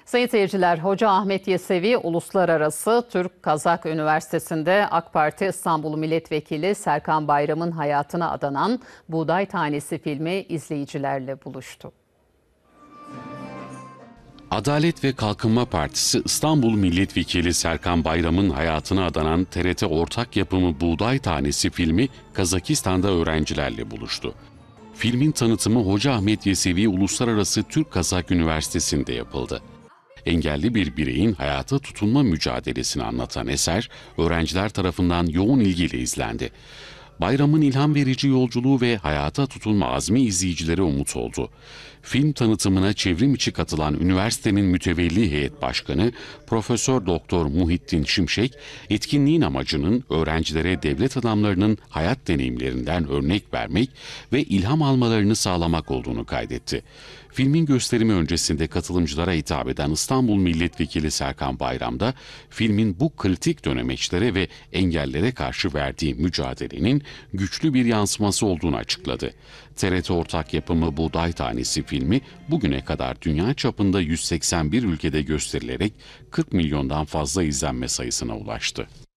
Sayın seyirciler, Hoca Ahmet Yesevi Uluslararası Türk-Kazak Üniversitesi'nde AK Parti İstanbul Milletvekili Serkan Bayram'ın hayatına adanan Buğday Tanesi filmi izleyicilerle buluştu. Adalet ve Kalkınma Partisi İstanbul Milletvekili Serkan Bayram'ın hayatına adanan TRT ortak yapımı Buğday Tanesi filmi Kazakistan'da öğrencilerle buluştu. Filmin tanıtımı Hoca Ahmet Yesevi Uluslararası Türk-Kazak Üniversitesi'nde yapıldı. Engelli bir bireyin hayata tutunma mücadelesini anlatan eser, öğrenciler tarafından yoğun ilgiyle izlendi. Bayramın ilham verici yolculuğu ve hayata tutunma azmi izleyicilere umut oldu. Film tanıtımına çevrim içi katılan üniversitenin mütevelli heyet başkanı Profesör Doktor Muhittin Şimşek, etkinliğin amacının öğrencilere devlet adamlarının hayat deneyimlerinden örnek vermek ve ilham almalarını sağlamak olduğunu kaydetti. Filmin gösterimi öncesinde katılımcılara hitap eden İstanbul Milletvekili Serkan Bayram da filmin bu kritik dönemeçlere ve engellere karşı verdiği mücadelenin güçlü bir yansıması olduğunu açıkladı. TRT ortak yapımı Buğday Tanesi filmi bugüne kadar dünya çapında 181 ülkede gösterilerek 40 milyondan fazla izlenme sayısına ulaştı.